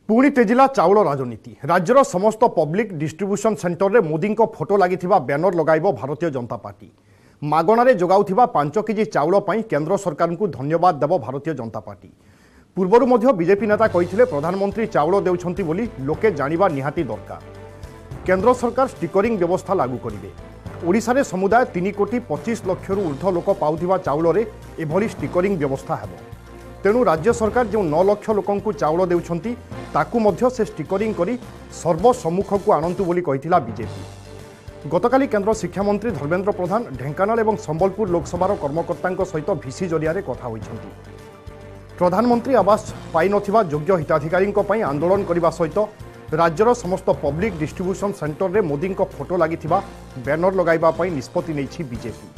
पुणी तेजिला चाउल राजनीति राज्यर समस्त पब्लिक डिस्ट्रीब्यूशन सेंटर में मोदी फोटो लगी बैनर लगाइब भारतीय जनता पार्टी मागणारे जोगाउथिबा 5 केजी चाउल पर केंद्र सरकार को धन्यवाद देव भारतीय जनता पार्टी। पूर्वर बीजेपी नेता कही प्रधानमंत्री चाउल देउछंती बोली लोके जानिबा निहाती दरकार। केंद्र सरकार स्टिकरिंग व्यवस्था लागू करेंगे। ओडिशा रे समुदाय 3 कोटी 25 लाख ऊर्ध्व लोक पाउथिबा चाउल रे एभली स्टिकरिंग व्यवस्था हेबो। तेणु राज्य सरकार जो 9 लाख लोकंकु चाउल देउछंती ताकू मध्य से स्टिकरिंग करी सर्वसम्मुख को आनंतु बोली कहिथिला बीजेपी। गतकाली केंद्र शिक्षा मंत्री धर्मेंद्र प्रधान ढेंकानाल और संबलपुर लोकसभार कर्मकर्ता सहित भिसी जरिया कथा होइछंती। प्रधानमंत्री आवास पाई नथिबा योग्य हिताधिकारी आंदोलन करने सहित राज्यर समस्त पब्लिक डिस्ट्रीब्यूशन सेंटर में मोदी फोटो लगी बैनर लगाइबा पई निष्पत्ति नेछि बीजेपी।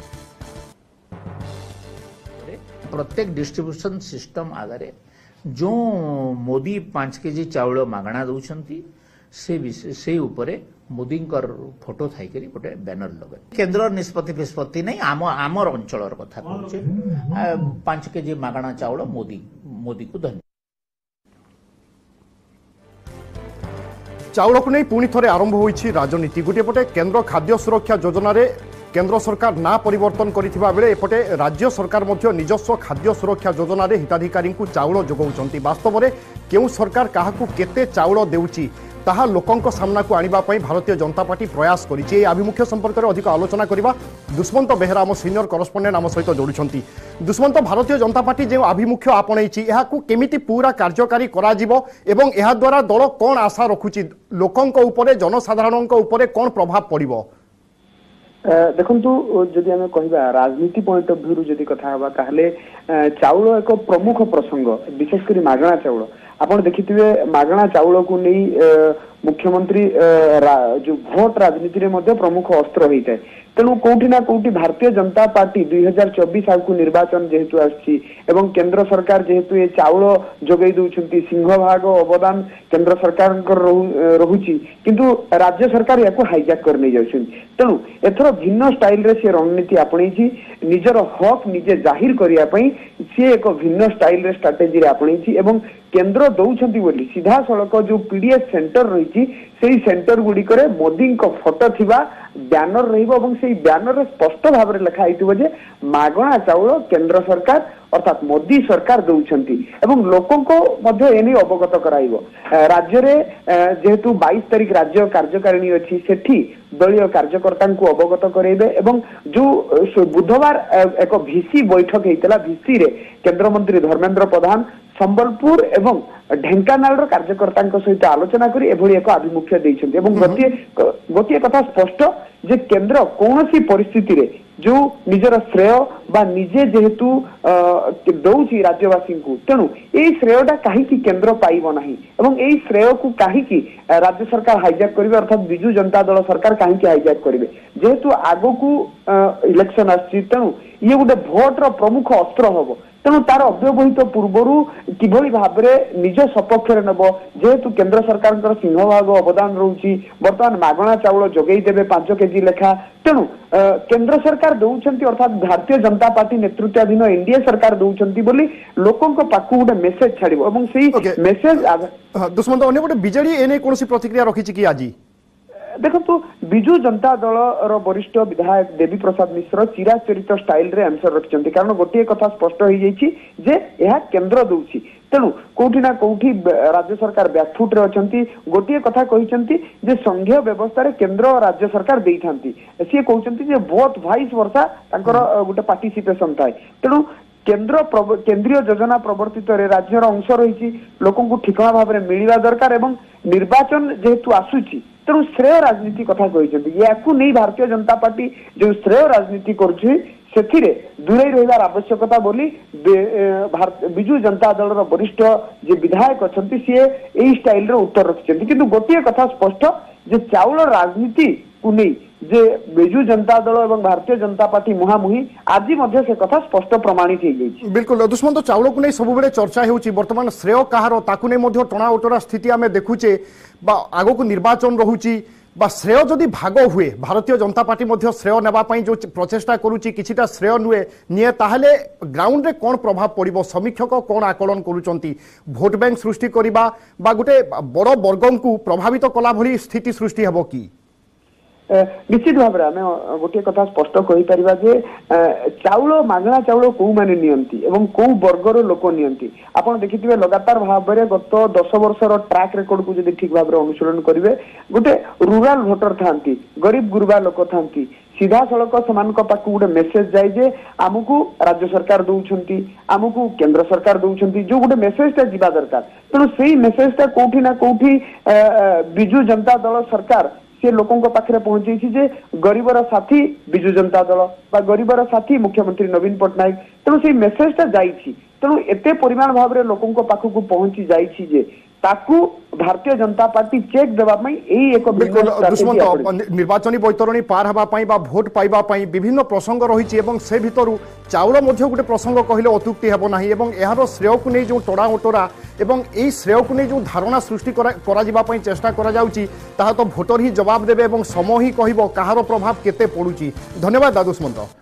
प्रत्येक डिस्ट्रीब्यूशन सिस्टम आधार जो मोदी 5 केजी चाउल मागणा दौरान से उपरे मोदी फोटो थी गोटे बैनर लगे। केंद्र निष्पत्ति निष्पत्ति नहीं आमर अंचल कथा कहूँ 5 केजी मागणा चाउल मोदी को धन्यवाद। चाउल को नहीं पुणी थे आरंभ होइछि राजनीति। गोटे पटे केंद्र खाद्य सुरक्षा योजना रे केंद्र सरकार ना परिवर्तन करिथिबा बेले एपटे राज्य सरकार मध्य निजस्व खाद्य सुरक्षा योजना रे हिताधिकारी को चाउल जोगाउछंती। वास्तव में केउ सरकार काहाकू केते चाउल देउची ताहा लोकंक सामना को आनिबा पई भारतीय जनता पार्टी प्रयास करिछि। ए आभिमुख्य संपर्क में अधिक आलोचना करबा दुष्मंत बेहेरा आम सीनियर करस्पोंडेंट आम सहित जोड़ुछंती। दुष्मंत भारतीय जनता पार्टी जो आभिमुख्य आपणैछि एहाकू केमिति पूरा कार्यकारी करा जिवो एवं एहा द्वारा दल कोन आशा रखुछि लोकंक उपरे जनसाधारणक उपरे कोन प्रभाव पड़िबो? देखंतु जदि आम कहबा राजनीति पॉइंट ऑफ व्यू जदि कथा हबा ताहले चाउल एक प्रमुख प्रसंग विशेषकर मागणा चाउल आपण देखिथिबे मागणा चाउल को नहीं मुख्यमंत्री जो भोट राजनीति रे मध्य प्रमुख अस्त्र होता है। तेणु कौटी ना कौटी भारतीय जनता पार्टी 2024 आगु निर्वाचन जेहेतु आछि एवं केंद्र सरकार जेहेतु ये चाउल जोगई दउछंती सिंहभाग अवदान केंद्र सरकार रहुची किंतु राज्य सरकार याको हाईजैक कर नै जाउछंती। तेणु एथरो भिन्न स्टाइल रे से रणनीति आपणैछि निजर हक निजे जाहिर करिया पई से एक भिन्न स्टाइल रे स्ट्रेटेजी रे आपणैछि एवं केंद्र दउछंती बोली सीधा सड़क जो पीडीएस सेंटर रही से सेंटर गुड़िक मोदी फोटो थिबा बैनर रही से बैनर रे स्पष्ट भाव में लिखा जे मागणा चाउल केंद्र सरकार अर्थात मोदी सरकार दउछंती एवं लोकों को मध्य एनी अवगत कराइबो। राज्य रे जेहेतु 22 तारीख राज्य कार्यकारिणी अछि सेठी दलीय कार्यकर्ता को अवगत कराइबे एवं जो बुधवार एक भिसी बैठक हेतला भिसी रे केंद्र मंत्री धर्मेंद्र प्रधान संबलपुर एवं ढेंकानाल कार्यकर्ता सहित आलोचना करी एभली एक आभिमुख्य देइछन्ती एवं गोटे कथा स्पष्ट जे केंद्र कौनसी परिस्थिति रे जो निजर श्रेय बा निजे जेहेतु दौची राज्यवासी को तेणु यही श्रेयटा कहीं केंद्र पाइब नहीं एवं यही श्रेय को कहीं राज्य सरकार हाईजैक करेंगे अर्थात बिजु जनता दल सरकार कहीं हाईजैक करेंगे जेहेतु आगो को इलेक्शन आछि तेणु ये गोटे भोटर प्रमुख अस्त्र हम तेणु तार अव्यवहित पूर्व किभली भाव निज सपक्ष नब जेहेतु केंद्र सरकार सिंहभाग अवदान रोची बर्तमान मागणा चाउल जोगई देवे 5 केजी लेखा तेणु केंद्र सरकार दौरान अर्थात भारतीय जनता पार्टी नेतृत्वाधीन एनडीए सरकार दौरान बोली लोकों पाखु गोटे मेसेज छाड़िबो एवं सेही मेसेज दुष्मंत अन्य गोटे बीजेडी एने कोनोसी प्रतिक्रिया रखिछि कि आज देखो बिजु जनता दल वरिष्ठ विधायक देवी प्रसाद मिश्र चिराचरित स्टाइल रे आंसर रखिछन्ती कारण गोटे कथा स्पष्ट हो जाइछि जे यह केंद्र दउछि तेणु कौटी ना कौटी राज्य सरकार बैकफुट रे अछन्ती गोटे कथा कहिछन्ती जे संघीय व्यवस्था रे केंद्र और राज्य सरकार देइथांती से कहउछन्ती जे बोथ वाइस वर्षा तांकर गोटे पार्टिसिपेशन थाए तेणु केंद्रीय योजना प्रवर्तित राज्यर अंश रही लोकों को ठिकना भाव में मिलवा दरकार एवं निर्वाचन जेहेतु आसुची तेणु श्रेय राजनीति कथा कहते नहीं भारतीय जनता पार्टी जो श्रेय राजनीति करुछि सेथिरे दूरे रहिबार आवश्यकता बोली बिजु जनता दल वरिष्ठ जे विधायक अछंती सी एई स्टाइल रे उत्तर रखिछन्ती किंतु गोटे कथा स्पष्ट जे चाउल राजनीति को नहीं जे बिजु जनता दल एवं भारतीय जनता पार्टी मुहामुही आज मध्य से कथा स्पष्ट प्रमाणित हो गई। बिल्कुल दुष्मंत चाउल को नहीं सब चर्चा होउची वर्तमान श्रेय कहार ताकू नहीं मध्य टणा उटरा स्थिति आम देखुचे आगो को निर्वाचन रहुची बा श्रेय जदि भाग हुए भारतीय जनता पार्टी मध्य श्रेय नेबा पई जो प्रचेष्टा करूची किछिटा श्रेय नुए निये ताहले ग्राउंड रे कोन प्रभाव पड़िबो समीक्षक कोन आकलन करूचंती भोट बैंक सृष्टि करिबा बा गुटे बड़ वर्गन को प्रभावित कला भली स्थिति सृष्टि हेबो की निश्चित भाव में आम गोटे कथा स्पष्ट कहीपर जे चाउल मागणा चाउल कौ माने नियंती एवं कौ वर्गर लोक नियंती आपन देखिथिबे लगातार भाव में गत 10 वर्षर ट्रैक रेकर्ड को जदि ठीक भाव अनुसरण करिवे गोटे रूरल वोटर थांती गरीब गुरुबा लोक थांती सीधा सड़क समान पाखु गोटे मेसेज जाए जे आमको राज्य सरकार दौरान आमको केंद्र सरकार दौरान जो गोटे मेसेजटा जीवा दरकार तेणु से मेसेजटा कोठी ना कोठी बिजु जनता दल सरकार से लोकों पाखे पहुंची जे गरीबर साथी बिजु जनता दल बा गरीबर साथी मुख्यमंत्री नवीन पट्टनायक तेणु से मेसेजटा जाइछि तेणु एते परिमाण भाव में लोकों पाखक पहुंची जाइछि जे ताकू भारतीय जनता पार्टी चेक देवा एक दुष्मंत निर्वाचन बैतरणी पार हवा बा भोट पाइबा विभिन्न प्रसंग रही एवं से भितर चाउल गोटे प्रसंग कहले अत्युक्ति हेब ना यार श्रेय को नहीं जो टड़ा ओटरा एवं यही श्रेय को नहीं जो धारणा सृष्टि करा चेष्टा करा जाउची ताहा तो भोटर ही जवाब देवे एवं समय ही कहब कहार प्रभाव केते पड़ुची। धन्यवाद दुष्मंत।